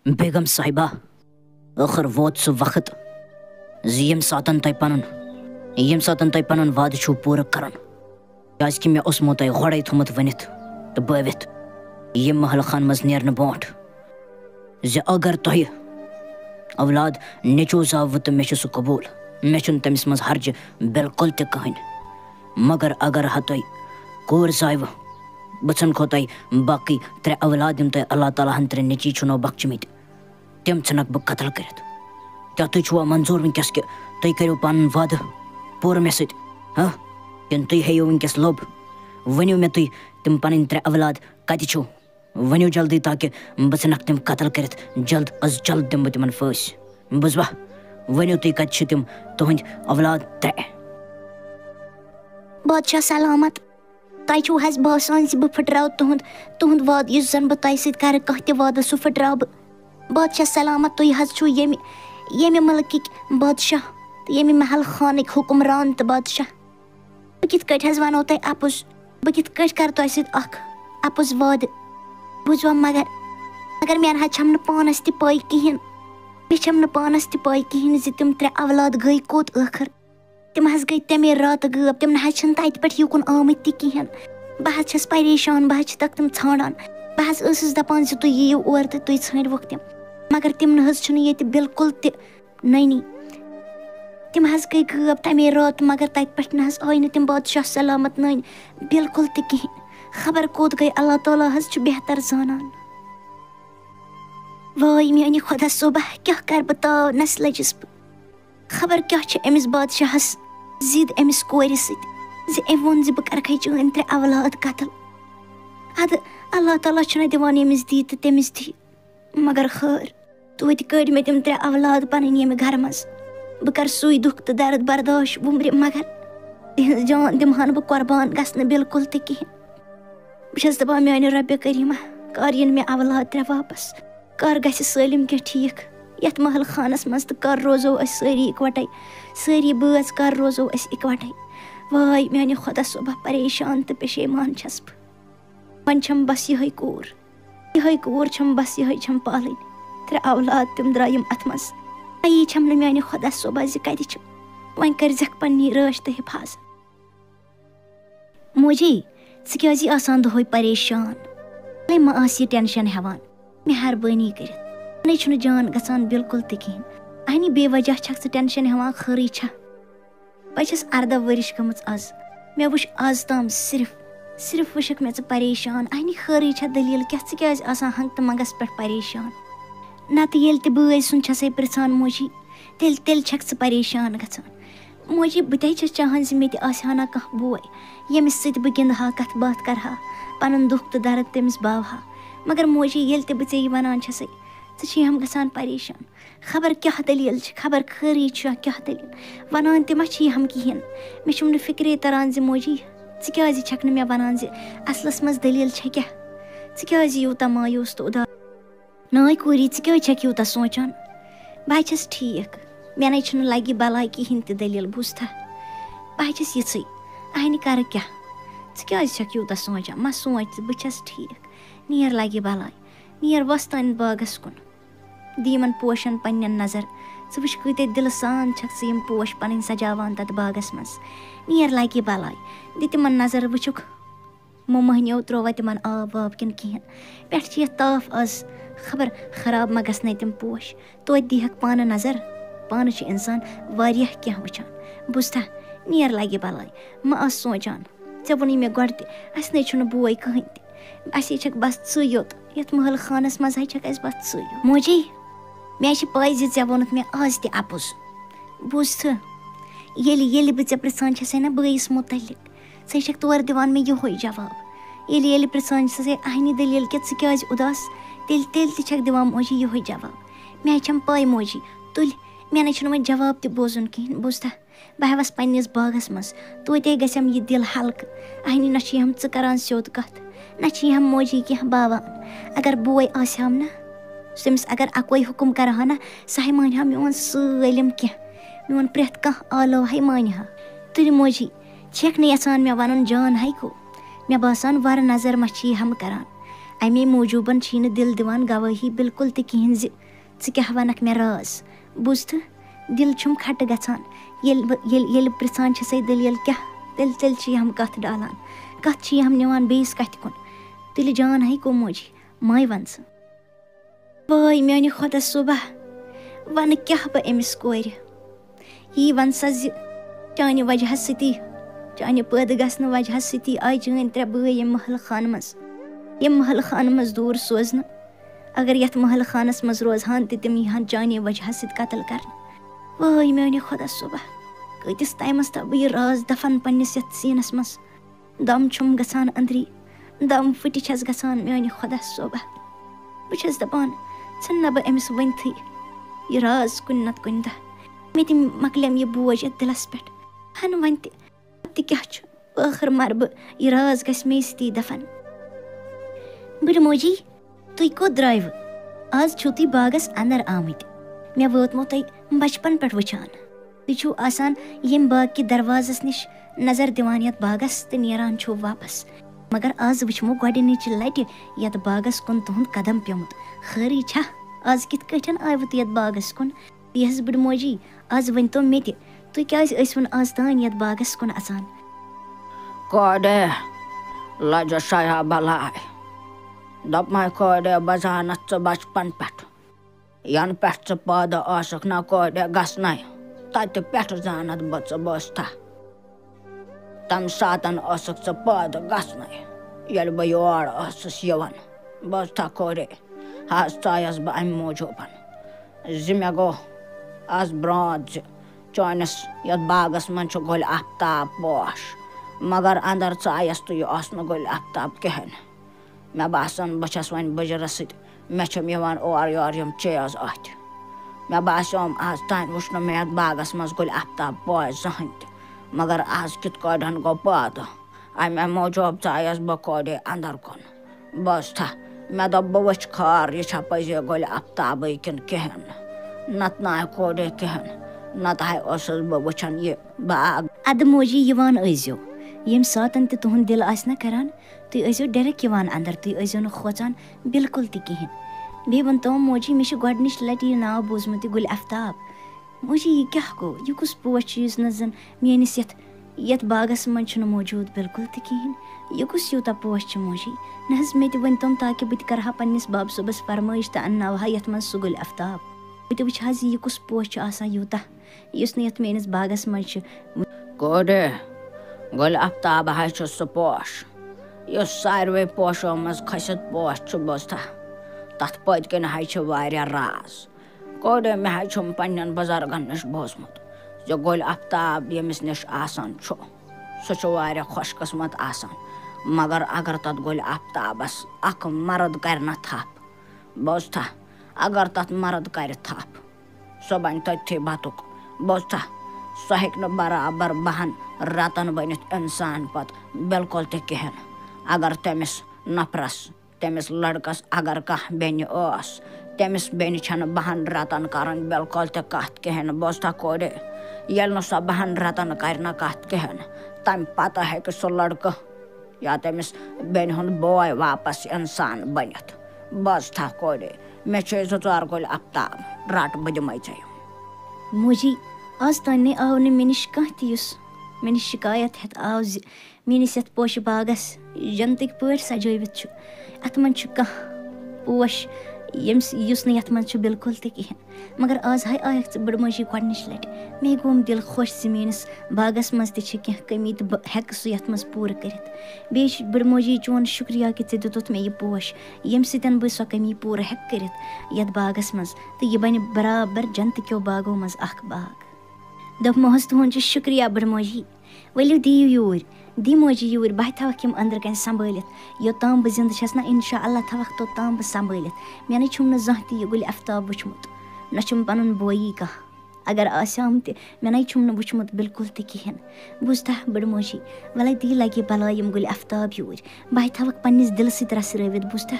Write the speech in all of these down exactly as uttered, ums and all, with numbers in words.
बेगम साहिबा ٲخر ووت سُہ وقت زِ ییٚمہِ ساتہٕ تۄہہِ پَنُن ییٚمہِ ساتہٕ تۄہہِ پَنُن وعدٕ چھُو پوٗرٕ کَرُن کیٛازِکہِ مےٚ اوسمو تۄہہِ گۄڈَے تھوٚمُت ؤنِتھ تہٕ بٲوِتھ ییٚمہِ محلہٕ خانہٕ منٛز نیرنہٕ برونٛٹھ زِ اگر تۄہہِ اولاد نیٚچوٗ زاوٕ تہٕ مےٚ چھُ سُہ قبوٗل مےٚ چھُنہٕ تٔمِس منٛز ہرجہِ بِلکُل تہِ کٕہٕنۍ مگر اگر ہا تۄہہِ کوٗر زایوٕ بہٕ ژھٕنکھو تۄہہِ باقٕے ترٛےٚ اولاد یِم تۄہہِ اللہ تعالیٰ ہَن ترٛےٚ نیٚچی چھُنو بخچمٕتۍ تِم ژھٕنکھ بہٕ قتل کٔرِتھ کیٛاہ تُہۍ چھُوا منظوٗر وٕنکٮ۪س کہِ تُہۍ کٔرِو پَنُن وعدٕ پوٗرٕ مےٚ سۭتۍ ہاں کِنہٕ تُہۍ ہیٚیِو وٕنکٮ۪س لوٚب ؤنِو مےٚ تُہۍ تِم پَنٕنۍ ترٛےٚ اولاد کَتہِ چھُو ؤنِو جلدی تاکہِ بہٕ ژھٕنکھ تِم قتل کٔرِتھ جلد از جلد دِمہٕ بہٕ تِمن پھٲسۍ بوٗزوا ؤنِو تُہۍ کَتہِ چھِ تِم تُہٕنٛدۍ اولاد ترٛےٚ بادشاہ سلامت تۄہہِ چھُو حظ باسان زِ بہٕ پھٕٹراو تُہُنٛد تُہُنٛد وعدٕ یُس زن بہٕ تۄہہِ سۭتۍ کرٕ کانٛہہ تہِ وعدٕ سُہ پھٕٹراو بہٕ بادشاہ سلامت تُہۍ حظ چھُو ییٚمہِ ییٚمہِ مُلکٕکۍ بادشاہ تہٕ ییٚمہِ محل خانٕکۍ حُکُمران تہٕ بادشاہ بہٕ کِتھ کٲٹھۍ حظ وَنو تۄہہِ اَپُز بہٕ کِتھ کٲٹھۍ کرٕ تۄہہِ سۭتۍ اکھ اَپُز وعدٕ بوٗزوا مگر مگر مےٚ نہ حظ چھم نہٕ پانس تہِ پاے کِہیٖنۍ مےٚ چھم نہٕ پانس تہِ پاے کِہیٖنۍ زِ تِم ترٛےٚ اولاد گٔے کوٚت ٲخٕر تِم حظ گٔے تَمے راتہٕ غٲب تِم نہ حظ چھِنہٕ تَتہِ پٮ۪ٹھ یوکُن آمٕتۍ تہِ کِہیٖنۍ بہٕ حظ چھَس پریشان بہٕ حظ چھِ تَتھ تِم ژھانڈان بہٕ حظ ٲسٕس دَپان زِ تُہۍ یِیِو اور تہٕ تُہۍ ژھٲنٛڈۍوُکھ تِم مگر تِم نہ حظ چھِنہٕ ییٚتہِ بِلکُل تہِ نٔنی تِم حظ گٔے غٲب تَمے راتہٕ مگر تَتہِ پٮ۪ٹھ نہ حظ آے نہٕ تِم بادشاہ سلامت نٔنۍ بِلکُل تہِ کِہیٖنۍ خبر کوٚت گٔے اللہ تعالیٰ حظ چھُ بہتر زانان واے میانہِ خۄدا صٲبا کیٛاہ کَرٕ بہٕ تاونَس لٔجِس بہٕ خبر کیٛاہ چھُ أمِس بادشاہس ضِد أمِس کورِ سۭتۍ زِ أمۍ ووٚن زِ بہٕ کَرٕکھے چٲنۍ ترٛےٚ اولاد قتل اَدٕ اللہ تعالیٰ چھُنہ دِوان ییٚمِس دی تہٕ تٔمِس دی مگر خٲر توتہِ کٔڑۍ مےٚ تِم ترٛےٚ اولاد پَنٕنۍ ییٚمہِ گرٕ منٛز بہٕ کَرٕ سُے دُکھ تہٕ درد برداش وُمرِ مگر تِہنٛز جان دِمہٕ ہن بہٕ قۄربان گژھنہٕ بِلکُل تہِ کِہیٖنۍ بہٕ چھَس دَپان میانہِ رۄبہِ کریٖمہ کر یِن مےٚ اولاد ترٛےٚ واپس کر گژھِ سٲلِم کینٛہہ ٹھیٖک یَتھ محل خانس منٛز تہٕ کر روزو أسۍ سٲری اِکوَٹَے سٲری بٲژ کر روزو أسۍ اِکوَٹَے واے میانہِ خۄدا صٲبا پریشان تہٕ پَشیمان چھَس بہٕ وۄنۍ چھَم بس یِہے کوٗر یِہے کوٗر چھَم بس یِہے چھَم پالٕنۍ ترٛےٚ اولاد تِم درٛایِم اَتھ منٛز پَیی چھَم نہٕ میانہِ خۄدا صٲبا زِ کَتہِ چھُ وۄنۍ کٔرزٮ۪کھ پننی رٲچھ تہٕ حِفاظت موجی ژٕ کیٛازِ آسان دۄہے پریشان وۄنۍ مہ آس یہِ ٹٮ۪نشن ہٮ۪وان مہربٲنی کٔرِتھ مےٚ چھُنہٕ جان گژھان بِلکُل تہِ کِہیٖنۍ اَہنہِ بے وجہ چھکھ ژٕ ٹٮ۪نشن ہٮ۪وان خٲرٕے چھا بہٕ چھَس ارداہ ؤرِش گٔمٕژ آز مےٚ وٕچھ آز تام صرف صرف وٕچھکھ مےٚ ژٕ پریشان اَہنہِ خٲرٕے چھا دٔلیٖل کیٛاہ ژٕ کیٛازِ آسان ہنٛگہٕ تہٕ منٛگس پٮ۪ٹھ پریشان نتہٕ ییٚلہِ تہِ بٲے سُنٛد چھسے پرژھان موجی تیٚلہِ تیٚلہِ چھکھ ژٕ پریشان گژھان موجی بہٕ تہِ چھَس چاہان زِ مےٚ تہِ آسہِ ہا نہ کانٛہہ بوے ییٚمِس سۭتۍ بہٕ گِنٛدٕ ہا کتھ باتھ کرٕ ہا پنُن دُکھ تہٕ درد تٔمِس باوٕ ہا مگر موجی ییٚلہِ تہِ بہٕ ژےٚ یہِ وَنان چھسے ژٕ چھِ ہم گژھان پریشان خبر کیٛاہ دٔلیٖل چھِ خبر خٲرٕے چھا کیٛاہ دٔلیٖل وَنان تہِ ما چھِ ہم کِہیٖنۍ مےٚ چھُم نہٕ فِکرے تران زِ موجی ژٕ کیٛازِ چھکھ نہٕ مےٚ وَنان زِ اصلس منٛز دٔلیٖل چھےٚ کیٛاہ ژٕ کیٛازِ یوٗتاہ مایوٗس تہٕ اُداس نٲے کوٗری ژٕ کیٛازِ چھکھ یوٗتاہ سونٛچان بہٕ چھَس ٹھیٖک مےٚ نَے چھُنہٕ لگہِ بلاے کِہیٖنۍ تہِ دٔلیٖل بوٗزتھا بہٕ چھَس یِژھٕے اَہنہِ کَرٕ کیٛاہ ژٕ کیٛازِ چھکھ یوٗتاہ سونٛچان مہ سونٛچ ژٕ بہٕ چھَس ٹھیٖک نیر لگہِ بلاے نیر وۄستانہِ باغس کُن دِ یِمن پوشن پنٕنٮ۪ن نظر ژٕ وٕچھ کۭتیاہ دِلہٕ سان چھکھ ژٕ یِم پوش پنٕنۍ سجاوان تتھ باغس منٛز نیر لگہِ بلاے دِ تِمن نظر وٕچھُکھ یِمو مٔہنیو ترووا تِمن آب واب کِنہٕ کِہیٖنۍ پٮ۪ٹھٕ چھِ یتھ تاپھ آز خبر خراب ما گژھنَے تِم پوش توتہِ دِہکھ پانہٕ نظر پانہٕ چھُ اِنسان واریاہ کینٛہہ وٕچھان بوٗزتھا نیر لگہِ بلاے مہ آس سونٛچان ژےٚ ووٚنُے مےٚ گۄڈٕ تہِ اَسہِ نَے چھُنہٕ بوے کٕہٕنۍ تہِ اَسے چھکھ بس ژٕے یوت یتھ محل خانس منٛز ہے چھکھ اَسہِ بس ژٕے یوت موجی مےٚ چھِ پاے زِ ژےٚ ووٚنُتھ مےٚ آز تہِ اَپُز بوٗزتھٕ ییٚلہِ ییٚلہِ بہٕ ژےٚ پرژھان چھسے نہ بٲیِس مُتعلق ژٕ چھکھ تورٕ دِوان مےٚ یِہوے جواب ییٚلہِ ییٚلہِ پرژھان چھسے اَہنہِ دٔلیٖل کہِ ژٕ کیٛازِ اُداس تیٚلہِ تیٚلہِ تہِ چھکھ دِوان موجی یِہوے جواب مےٚ حظ چھم پاے موجی تُلہِ مےٚ نَے چھُنہٕ وۄنۍ جواب تہِ بوزُن کِہیٖنۍ بوٗزتھا بہٕ ہٮ۪وَس پنٛنِس باغس منٛز توتہِ گژھٮ۪م یہِ دِل ہلکہٕ اَہنہِ نہ چھِ ہم ژٕ کران سیوٚد کتھ نہ چھِ ہم موجی کینٛہہ باوان اگر بوے آسہِ ہم نہ تٔمِس اگر اَکوے حُکُم کرٕ ہا نہ سُہ ہے مانہِ ہا میون سٲلِم کینٛہہ میون پرٛٮ۪تھ کانٛہہ آلو ہے مانہِ ہا تُلہِ موجی چھکھ نہٕ یژھان مےٚ وَنُن جان ہے گوٚو مےٚ باسان وَرٕ نظر ما چھِ یہِ ہم کران अमे मूजूबन छी दिल दिवान गवाही बिल्कुल ते कहें ज च क्या वनक मे राज बुझ तो दिल छुम खट गछान ये पृछान से दलील क्या तेल तेल हम कथ डालान कथ हम निवान बेस कथ कुन तेल जान है को मोजी माय वन स वाय मेने खुदा सुबह वन क्या बह अमिस कोर यी वन सा चाने वजह सती चाने पैद गसन वजह सती आय चन त्रे बय ये महल खान मज ये महल खान मज दूर सोजन अगर यथ महल खानस मज रोजहान ते तिम यहान चाने वजह सत कत्ल कर वाय मेने खुदा सुबह कतिस टाइमस ता बह राज दफन पन्निस यथ सीनस मज दम छुम गसान अंदरी दम फुटी छस गसान मेने खुदा सुबह बस दपान छन बह अमिस वनथी ये राज कुन नत कुन दह मे तम मकलम ये बोझ यथ दिलस पे हन वन ते क्या आखिर मर बह ये राज गस मे सती दफन बड़ मोजी तुई को द्रायव आज छु तुई बागस अंदर आमत मे वोतमो तुई बचपन पे वुचान तुई छु आसान यम बाग के दरवाजस निश नजर दिवान यथ बागस ते नेरान छु वापस मगर आज वुचमो गोडनिच लट यथ बागस कुन तुहंद कदम प्योमुत खैरी छा आज कित कठन आयवत यथ बागस कुन यस बड़ मोजी आज वन तो मे तुई क्या वन आज तान यथ बागस कुन अचान कोडे लज शाया बलाय दप माय कोडे बजान बचपन पे यन पे पाद आसक ना कोडे गसन तत पे जानत बच बस्ता तम सातन आसक पाद गसन यल बह योर यवान बस्ता कोडे आज तायस बह अम मूजूबन जि मे गो आज ब्रांच चानस यथ बागस मन गुल आफ्ताब पोश मगर अंदर चायस तो यह गुल आफ्ताब कहें मे बासान बस वन बजरस सत मे और योर यम चेज अत मे बासम आज तान वुच मे यथ बागस मज गुल आफ्ताब पोश जहन मगर आज कित कड़न गो पाद अमे मूजूब चायस बह कोडे अंदर कुन बस था मे दप बह वुच खार यह पजे गुल आफ्ताब किन कहें नत ना कोडे कहें नत बह वुचान यह बाग अद मोजी यवान अजो यम सातन ते तुहंद दिल आस ना करान तुई अजो डायरेक्ट यवान अंदर तुई अजो न खोचान बिल्कुल ते कहें बे वन तो मोजी मे गोडनिश लट यह नाव बोजमुत गुल आफ्ताब मोजी यह क्या गो यह कुस पोश न जन मेनिस यथ यथ बागस मन मौजूद बिल्कुल ते कहें यह कुस यूता पोश मोजी न मे वन तुम ताकि बह करहा पन्निस बाब सुबस फरमाइश तो अन्नावहा यथ मन सह गुल आफ्ताब बह वुच यह कुस पोश युता युस न यथ मेनिस बागस मन कोडे गुल आफ्ताब सह पोश इस सारे पोशो मज खसित पोश बस्ता तथ पद कन राज कोडे मे हम पन्न बुजुर्गन नश बोजमुत जो गुल आफ्ताब यमिस नश आसान सह खुश किस्मत आसान मगर अगर तथ गुल आफ्ताबस अख मर्द कर न थप बोजता अगर तथ मर्द कर थप सह बन तथी बतुक बोजता सह हेक न बराबर बहन रतन बनित इंसान पत बिल्कुल ते कहें अगर तमिस नफरस तमिस लड़कस अगर कह बेन तमिस बेन छन बहन रतन करन बिल्कुल ते कत कहें बोजता कोडे यल न सह बहन रतन कर न कत कहें तम पत हेक सह लड़क या तमिस बेन हुंद बॉय वापस इंसान बनित बोजता कोडे मे जोर गुल आफ्ताब रट बह दिमे ऐ मोजी आज तान आव न मे निश कह तुस मे निश शिकायत हेत आव मेनिस यथ पोश बागस जंतक पे सजवित अत मन कह पोश यम्स युस न यथ मन बिल्कुल ते कहें मगर आज हाय आयक बड़ मोजी गोडनिश लट मे गोम दिल खुश ज मेनिस बागस मज ते कह कमी तो बह हेक सह यथ मज पूर करित बे बड़ मोजी चोन शुक्रिया कि ऐ दितुत मे यह पोश यम सतन बह सह कमी पूर हेक करित यथ बागस मज तो यह बन बराबर जंतक्यो बागो मज अख बाग दप महज तुहद शुक्रिया बड़ मोजी वलियो दियो यूर दी मोजी यूर बह थवक यम अंदर कन संभालित योताम बह जिंद छस ना इंशा अल्लाह थवक तोताम बह संभालित मे छुम न जह तह गुल आफ्ताब वुचमुत न छुम पनुन बोई कह अगर आसाम ते मे छुम न वुचमुत बिल्कुल ते कहें बुझता बड़ मोजी वल दी लगे बला यम गुल आफ्ताब यूर बह थवक पन्निस दिल सत रसरवित बुझता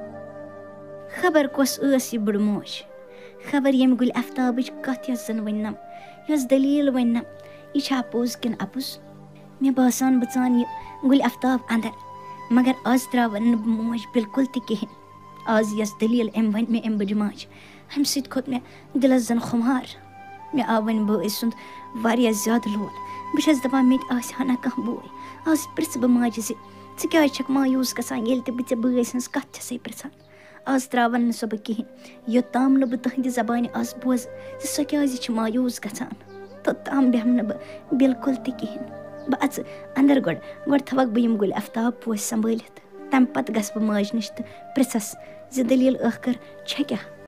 खबर कस यह बड़ मोज खबर यम गुल आफ्ताब कत यस जन वनम यस दलील वनम यह अपोज किन अपुज मे बासान बचान यह गुल आफ्ताब अंदर मगर आज त्रावन नब मोज बिल्कुल ति कहें आज यस दलील एम वन मे एम बड़ माज हम सत खोत मे दिलस जन खुमार मे आव वन बो सुंद वारिया ज्यादा लोल बस दपान मे आना कह बोय आज प्रिस बह माज ज क्या छक मायूस गसान ये बे बे सज कत छे पृछान आज त्रावन सो बह कहें योताम न बह तुहद जबान आज बोज सो क्या मायूस गसान तोताम बेहम न बह बिल्कुल ति कहें बह अच अंदर गोड़ गोड़ थवक बह यम गुल आफ्ताब पोश संभालित तम पत गस बह माज नश तो पृछस ज दलील आखिर छे क्या।